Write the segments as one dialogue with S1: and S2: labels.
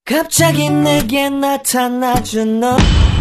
S1: 갑자기 내게 나타나준 너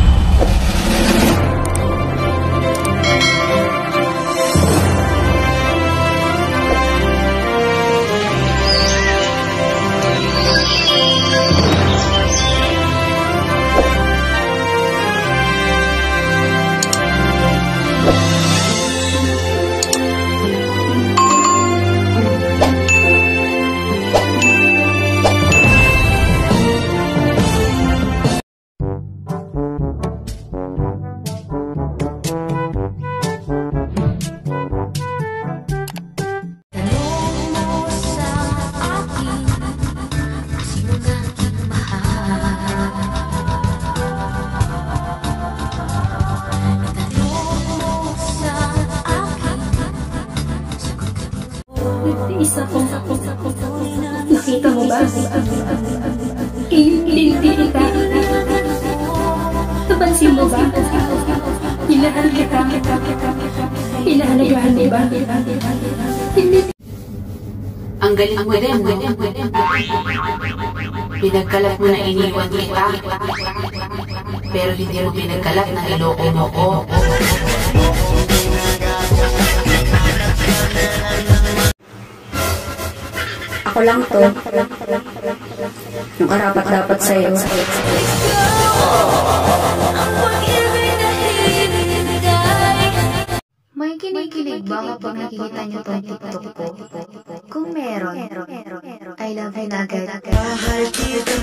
S2: Isa ko. Nakita mo ba? Hindi kita. Napansin mo ba? Hinahal kita. Hinahalagahan mo ba? Hindi.
S3: Ang galing mo rin. Pinagkalat mo na iniwan kita. Pero hindi mo pinagkalat na iloko mo ko.
S2: Ako lang to. Yung karapat-dapat sa'yo.
S4: May kinikilig ba kapag nakikita niyo tong TikTok ko? Kung meron, I love you na agad.